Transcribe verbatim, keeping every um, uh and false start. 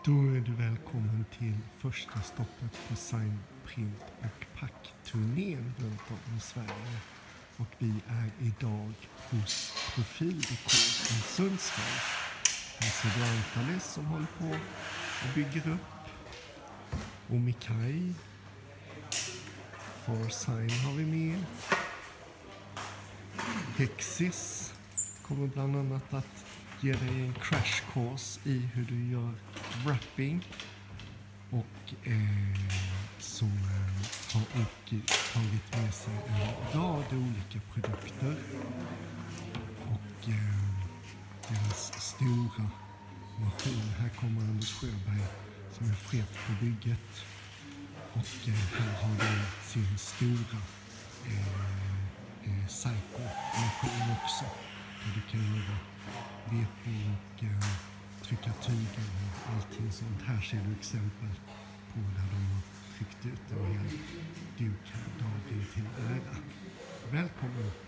Då är du välkommen till första stoppet på Sign, Print och Pack-turnén runt om i Sverige. Och vi är idag hos Profildekor i Sundsvall. Här ser du Antanes som håller på och bygger upp. Och Mikaj. For Sign har vi med. Hexis kommer bland annat att ge dig en crash course i hur du gör wrapping. Och eh, så eh, har Oki tagit med sig en rad olika produkter. Och eh, deras stora maskin. Här kommer Anders Sjöberg som är chef på bygget. Och eh, här har de sin stora eh, eh, Psycho-maskin också. Där du kan göra V P och eh, trycka tyger och allting sånt. Här ser du exempel på där de har tryckt ut en hel duk här dagen till ära. Välkommen!